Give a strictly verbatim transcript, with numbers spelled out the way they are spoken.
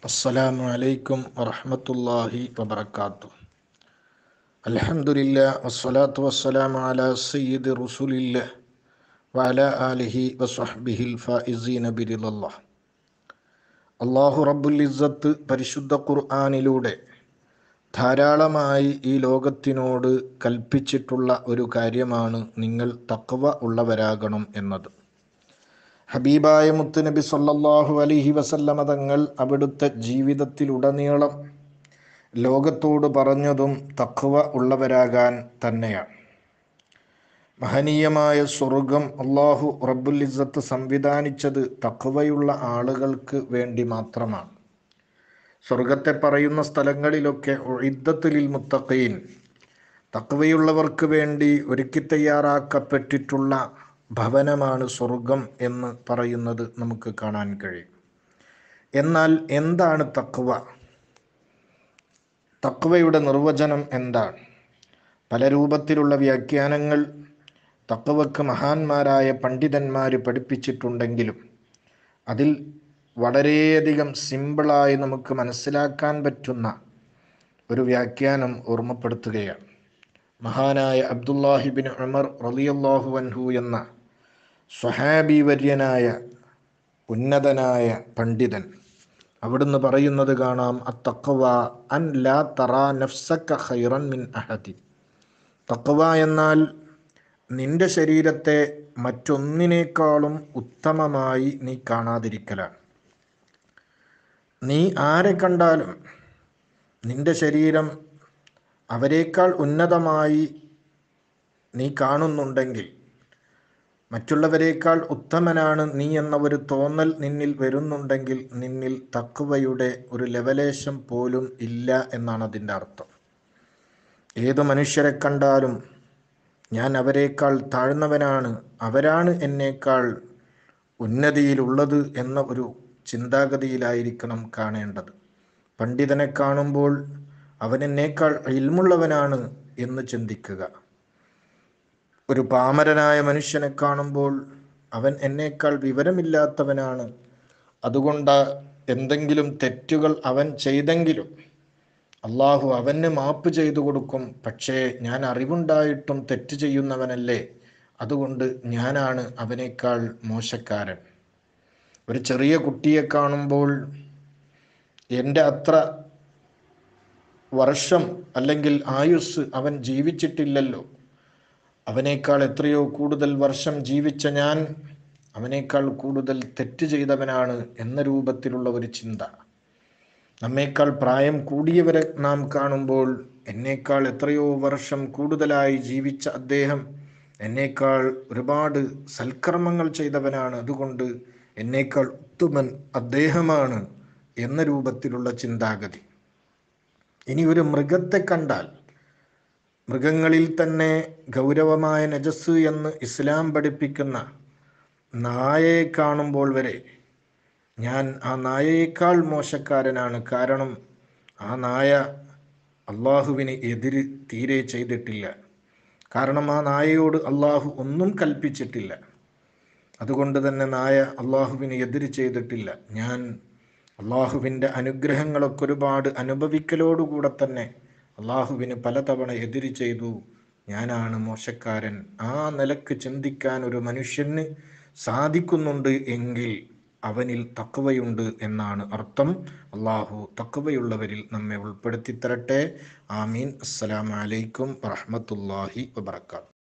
അസ്സലാമു അലൈക്കും വറഹ്മത്തുള്ളാഹി വബറകാതുഹു. അൽഹംദുലില്ലാഹ് വസ്സലാത്തു വസ്സലാമു അലാ സയ്യിദി റസൂലില്ലാഹ് വഅലാ ആലിഹി വസ്വഹ്ബിഹിൽ ഫായിസീന ബിറിളല്ലാഹ്. അല്ലാഹു റബ്ബുൽ ഇസ്സത്ത് പരിശുദ്ധ ഖുർആനിലൂടെ ധാരാളമായി ഈ ലോകത്തിനോട് കൽപ്പിച്ചിട്ടുള്ള ഒരു കാര്യമാണ് നിങ്ങൾ തഖ്വ ഉള്ളവരാകണം എന്നത്. ഹബീബായ മുത്തുനബി സല്ലല്ലാഹു അലൈഹി വസല്ലമ തങ്ങൾ അവിടുത്തെ ജീവിതത്തിലുടനീളം ലോകത്തോട് പറഞ്ഞതും തഖ്വ ഉള്ളവരാകാൻ തന്നെയാണ്. മഹനീയമായ സ്വർഗം അല്ലാഹു റബ്ബുൽ ഇസ്സത്ത് സംവിധാനിച്ചത് തഖ്വയുള്ള ആളുകൾക്ക് വേണ്ടി മാത്രമാണ്. സ്വർഗത്തെ പറയുന്ന സ്ഥലങ്ങളിലൊക്കെ ഉഇദ്ദത്ത് ലിൽ മുത്തഖീൻ, തഖ്വയുള്ളവർക്ക് വേണ്ടി ഒരുക്കി തയ്യാറാക്കപ്പെട്ടിട്ടുള്ള ഭവനമാണ് സ്വർഗം എന്ന് പറയുന്നത് നമുക്ക് കാണാൻ കഴിയും. എന്നാൽ എന്താണ് തഖ്വ? തഖ്വയുടെ നിർവചനം എന്താണ്? പല രൂപത്തിലുള്ള വ്യാഖ്യാനങ്ങൾ തഖ്വക്ക് മഹാന്മാരായ പണ്ഡിതന്മാർ പഠിപ്പിച്ചിട്ടുണ്ടെങ്കിലും അതിൽ വളരെയധികം സിമ്പിളായി നമുക്ക് മനസ്സിലാക്കാൻ പറ്റുന്ന ഒരു വ്യാഖ്യാനം ഓർമ്മപ്പെടുത്തുകയാണ്. മഹാനായ അബ്ദുല്ലാഹിബിൻ ഉമർ റളിയല്ലാഹു അൻഹു എന്ന സ്വഹാബി വര്യനായ ഉന്നതനായ പണ്ഡിതൻ അവിടുന്ന് പറയുന്നത് കാണാം, അത്തഖ്വ അൻ ലാ തറാ നഫ്സക ഖൈറൻ മിൻ അഹദി. തഖ്വ എന്നാൽ നിന്റെ ശരീരത്തെ മറ്റൊന്നിനേക്കാളും ഉത്തമമായി നീ കാണാതിരിക്കലാണ്. നീ ആരെ കണ്ടാലും നിന്റെ ശരീരം അവരെക്കാൾ ഉന്നതമായി നീ കാണുന്നുണ്ടെങ്കിൽ, മറ്റുള്ളവരെക്കാൾ ഉത്തമനാണ് നീ എന്ന ഒരു തോന്നൽ നിന്നിൽ വരുന്നുണ്ടെങ്കിൽ നിന്നിൽ തഖ്വയുടെ ഒരു ലെവലേശം പോലും ഇല്ല എന്നാണ് അതിൻ്റെ അർത്ഥം. ഏത് മനുഷ്യരെ കണ്ടാലും ഞാൻ അവരെക്കാൾ താഴ്ന്നവനാണ്, അവരാണ് എന്നേക്കാൾ ഉന്നതിയിലുള്ളത് എന്ന ഒരു ചിന്താഗതിയിലായിരിക്കണം കാണേണ്ടത്. പണ്ഡിതനെ കാണുമ്പോൾ അവൻ എന്നേക്കാൾ ഇൽമുള്ളവനാണ് എന്ന് ചിന്തിക്കുക. ഒരു പാമരനായ മനുഷ്യനെ കാണുമ്പോൾ അവൻ എന്നേക്കാൾ വിവരമില്ലാത്തവനാണ്, അതുകൊണ്ട് എന്തെങ്കിലും തെറ്റുകൾ അവൻ ചെയ്തെങ്കിലും അള്ളാഹു അവന് മാപ്പ് ചെയ്തു കൊടുക്കും, പക്ഷേ ഞാൻ അറിവുണ്ടായിട്ടും തെറ്റ് ചെയ്യുന്നവനല്ലേ, അതുകൊണ്ട് ഞാനാണ് അവനേക്കാൾ മോശക്കാരൻ. ഒരു ചെറിയ കുട്ടിയെ കാണുമ്പോൾ എൻ്റെ അത്ര വർഷം അല്ലെങ്കിൽ ആയുസ് അവൻ ജീവിച്ചിട്ടില്ലല്ലോ, അവനേക്കാൾ എത്രയോ കൂടുതൽ വർഷം ജീവിച്ച ഞാൻ അവനേക്കാൾ കൂടുതൽ തെറ്റ് ചെയ്തവനാണ് എന്ന രൂപത്തിലുള്ള ഒരു ചിന്ത. നമ്മേക്കാൾ പ്രായം കൂടിയവരെ നാം കാണുമ്പോൾ എന്നേക്കാൾ എത്രയോ വർഷം കൂടുതലായി ജീവിച്ച അദ്ദേഹം എന്നേക്കാൾ ഒരുപാട് സൽക്കർമ്മങ്ങൾ ചെയ്തവനാണ്, അതുകൊണ്ട് എന്നേക്കാൾ ഉത്തമൻ അദ്ദേഹമാണ് എന്ന രൂപത്തിലുള്ള ചിന്താഗതി. ഇനി ഒരു മൃഗത്തെ കണ്ടാൽ, മൃഗങ്ങളിൽ തന്നെ ഗൗരവമായ നജസ് എന്ന് ഇസ്ലാം പഠിപ്പിക്കുന്ന നായയെ കാണുമ്പോൾ വരെ ഞാൻ ആ നായയേക്കാൾ മോശക്കാരനാണ്, കാരണം ആ നായ അള്ളാഹുവിന് എതിര് തീരെ ചെയ്തിട്ടില്ല, കാരണം ആ നായയോട് അള്ളാഹു ഒന്നും കൽപ്പിച്ചിട്ടില്ല, അതുകൊണ്ട് തന്നെ നായ അള്ളാഹുവിന് എതിര് ചെയ്തിട്ടില്ല. ഞാൻ അള്ളാഹുവിൻ്റെ അനുഗ്രഹങ്ങളൊക്കെ ഒരുപാട് അനുഭവിക്കലോടുകൂടെ തന്നെ അള്ളാഹുവിന് പലതവണ എതിര് ചെയ്തു, ഞാനാണ് മോശക്കാരൻ. ആ നിലക്ക് ചിന്തിക്കാൻ ഒരു മനുഷ്യന് സാധിക്കുന്നുണ്ട് എങ്കിൽ അവനിൽ തഖ്വയുണ്ട് എന്നാണ് അർത്ഥം. അള്ളാഹു തഖ്വയുള്ളവരിൽ നമ്മെ ഉൾപ്പെടുത്തി തരട്ടെ. ആമീൻ. അസ്സലാമു അലൈക്കും വറഹ്മത്തുള്ളാഹി വബറകാതുഹു.